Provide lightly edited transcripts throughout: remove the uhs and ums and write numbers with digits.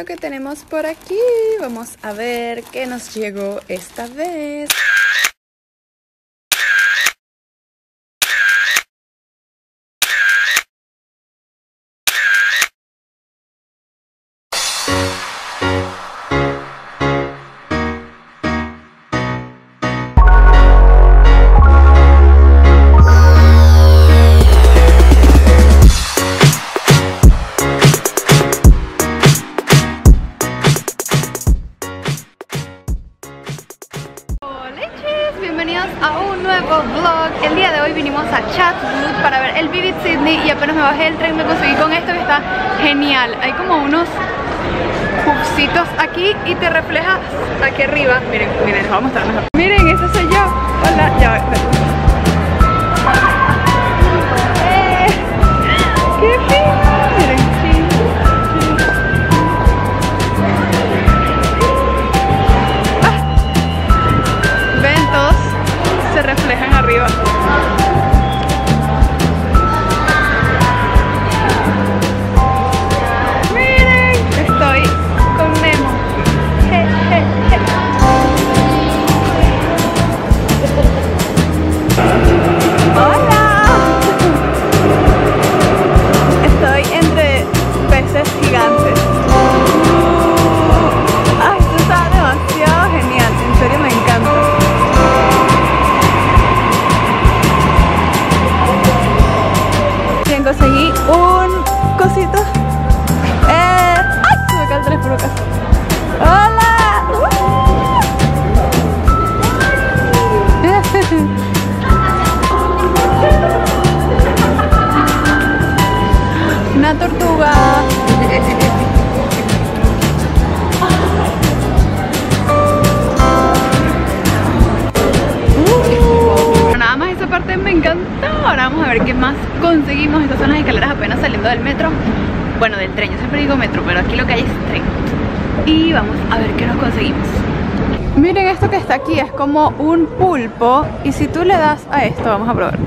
lo que tenemos por aquí. Vamos a ver qué nos llegó esta vez. Bienvenidos a un nuevo vlog. El día de hoy vinimos a Chatswood para ver el Vivid Sydney y apenas me bajé del tren me conseguí con esto que está genial. Hay como unos puffcitos aquí y te refleja aquí arriba. Miren, les voy a mostrar mejor. Miren, ese soy yo. Hola, ya voy. ¡Qué fino! Miren. Se reflejan arriba. Miren, estoy con Nemo. Hola. Estoy entre peces gigantes. Ay, esto está demasiado genial. En serio me encanta. Conseguí un cosito. ¡Ay! Se me cae el teléfono casi. ¡Hola! Una tortuga. Nada más esa parte me encantó. Ahora vamos a ver qué más conseguimos. Estas son las escaleras apenas saliendo del metro. Bueno, del tren, yo siempre digo metro, pero aquí lo que hay es tren. Y vamos a ver qué nos conseguimos. Miren esto que está aquí, es como un pulpo. Y si tú le das a esto, vamos a probar.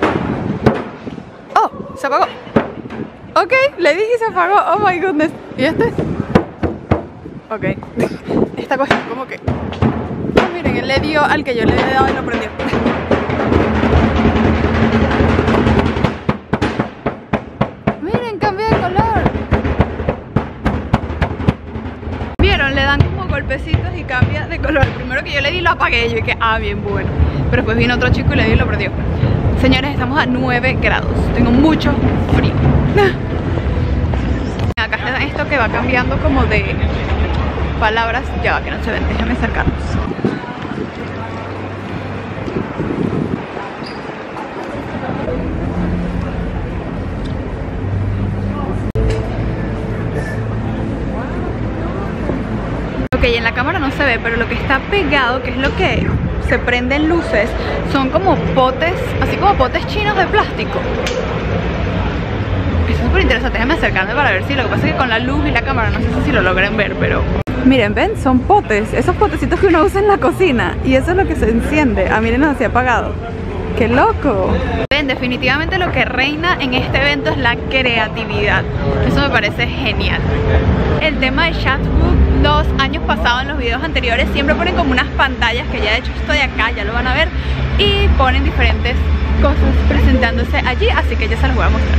¡Oh! Se apagó. Ok, le dije y se apagó. Oh my goodness. ¿Y este? Ok. Esta cosa como que... Oh, miren, él le dio al que yo le he dado y lo prendió. Miren, cambia de color. ¿Vieron? Le dan como golpecitos y cambia de color. El primero que yo le di lo apagué. Yo dije, ah, bien bueno. Pero después vino otro chico y le dio y lo prendió. Señores, estamos a 9 grados. Tengo mucho frío. Acá está esto que va cambiando como de palabras. Ya va, que no se ven. Déjame acercarnos. Ok, en la cámara no se ve, pero lo que está pegado, que es lo que se prenden luces, son como potes, así como potes chinos de plástico. Eso es súper interesante, déjenme acercarme para ver si lo que pasa es que con la luz y la cámara no sé si lo logran ver, pero... Miren, ven, son potes, esos potecitos que uno usa en la cocina y eso es lo que se enciende. Ah, miren, así apagado. ¡Qué loco! Ven, definitivamente lo que reina en este evento es la creatividad. Eso me parece genial. El tema de Chatswood, los años pasados en los videos anteriores siempre ponen como unas pantallas, que ya de hecho estoy acá, ya lo van a ver, y ponen diferentes cosas presentándose allí, así que ya se los voy a mostrar.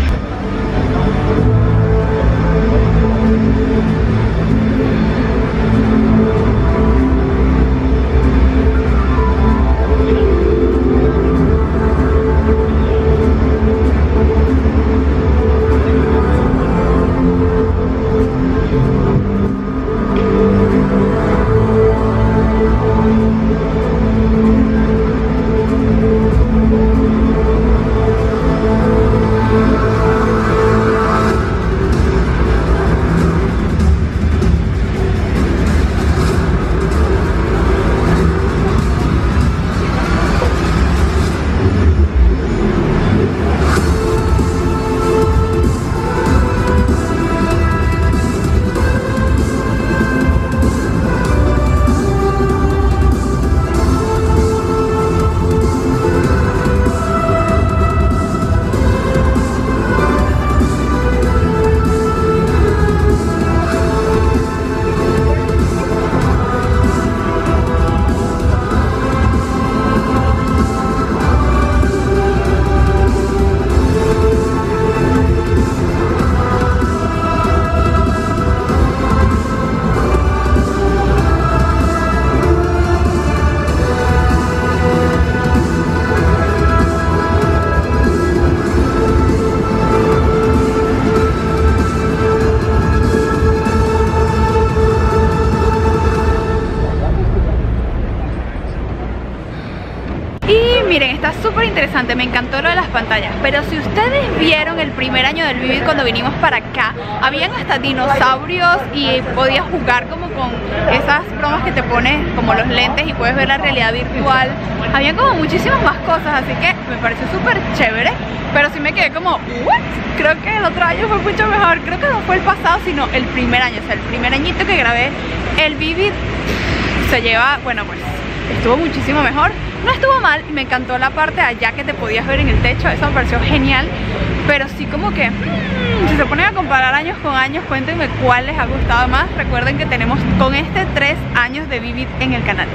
me encantó lo de las pantallas. Pero si ustedes vieron el primer año del Vivid cuando vinimos para acá, habían hasta dinosaurios y podías jugar como con esas bromas que te pones como los lentes y puedes ver la realidad virtual. Habían como muchísimas más cosas, así que me pareció súper chévere. Pero sí me quedé como, ¿what? Creo que el otro año fue mucho mejor. Creo que no fue el pasado, sino el primer año. O sea, el primer añito que grabé el Vivid se lleva, bueno, pues estuvo muchísimo mejor. No estuvo mal y me encantó la parte de allá que te podías ver en el techo. Eso me pareció genial. Pero sí como que, si se ponen a comparar años con años, cuéntenme cuál les ha gustado más. Recuerden que tenemos con este 3 años de Vivid en el canal.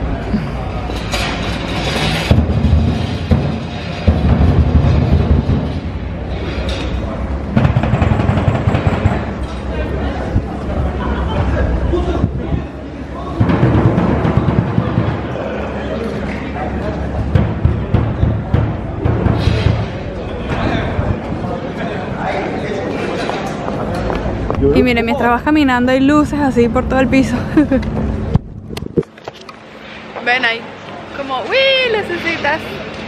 Y miren, mientras vas caminando hay luces así por todo el piso. Ven ahí, como, uy, lucecitas.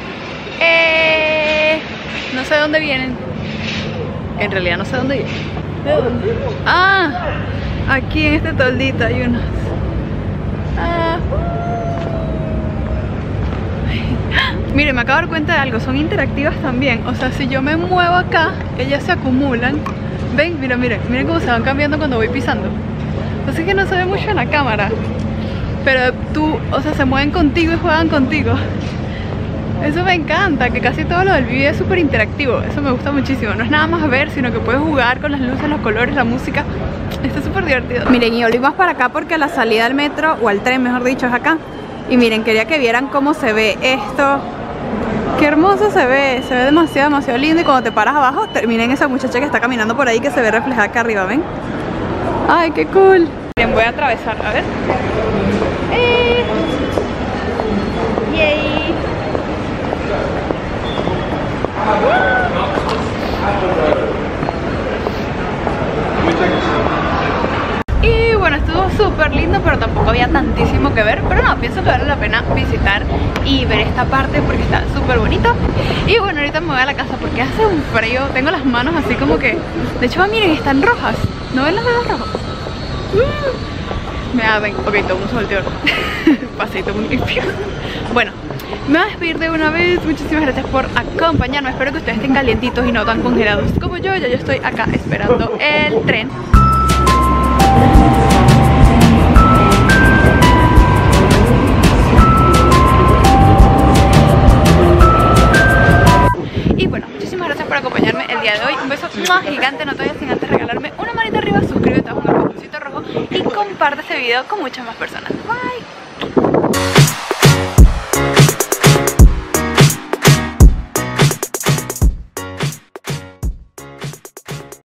No sé de dónde vienen. En realidad no sé de dónde vienen. ¿De dónde? Ah, aquí en este toldito hay unos. Miren, me acabo de dar cuenta de algo, son interactivas también. O sea, si yo me muevo acá, ellas se acumulan. Ven, miren cómo se van cambiando cuando voy pisando. O sea que no se ve mucho en la cámara, pero tú, o sea, se mueven contigo y juegan contigo. Eso me encanta, que casi todo lo del video es súper interactivo. Eso me gusta muchísimo, no es nada más ver, sino que puedes jugar con las luces, los colores, la música. Está súper divertido. Miren, y volvimos para acá porque la salida al metro, o al tren mejor dicho, es acá. Y miren, quería que vieran cómo se ve esto. Qué hermoso se ve demasiado lindo. Y cuando te paras abajo, miren esa muchacha que está caminando por ahí que se ve reflejada acá arriba, ¿ven? Ay, qué cool. Bien, voy a atravesar, a ver. Yay. Y bueno, estuvo súper lindo, pero tampoco había tantísimo que ver. Pero no, pienso que vale la pena visitar y ver esta parte porque está súper bonito. Y bueno, ahorita me voy a la casa porque hace un frío. Tengo las manos así como que... De hecho, miren, están rojas. ¿No ven los dedos rojos? Me arden. Ok, todo un solteo. Paseito muy limpio. Bueno, me voy a despedir de una vez. Muchísimas gracias por acompañarme. Espero que ustedes estén calientitos y no tan congelados como yo. Ya yo estoy acá esperando el tren. Y bueno, muchísimas gracias por acompañarme el día de hoy. Un beso más gigante, no te vayas sin antes regalarme una manita arriba, suscríbete, haz un botoncito rojo y comparte este video con muchas más personas. Bye.